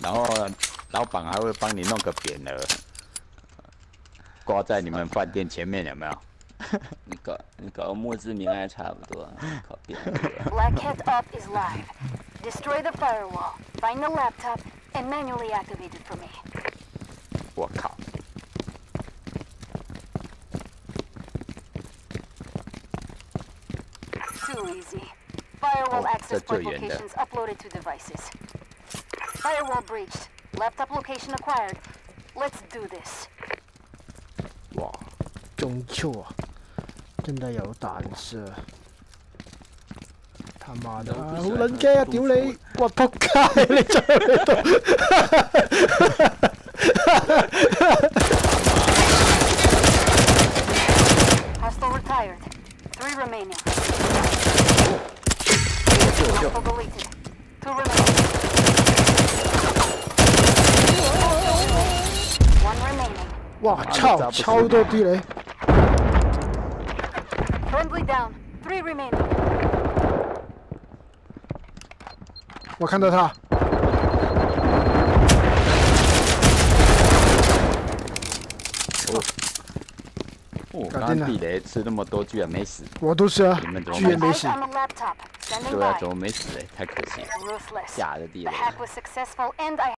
然后老板还会帮你弄个匾额，挂在你们饭店前面，有没有？ 你搞墓志铭还差不多，搞匾额。 Black Cat Up is live. Destroy the firewall, find the laptop, and manually activate it for me. 我靠！ Too easy. Firewall access point locations uploaded to devices. Firewall breached. Laptop location acquired. Let's do this. 哇， 中 Q 啊！真係有彈射。他媽的，好撚驚啊！屌你！哇仆街！你再喺度。 Hostile retired. 3 remaining. Hostile deleted. 2 remaining. 1 remaining. 哇！抄多啲你。 Friendly down. 3 remaining. 我看到他。 我刚刚地雷吃那么多，居然没死。 我都是啊， 你们怎么居然没死。 对啊，怎么没死？太可惜了。假的地雷。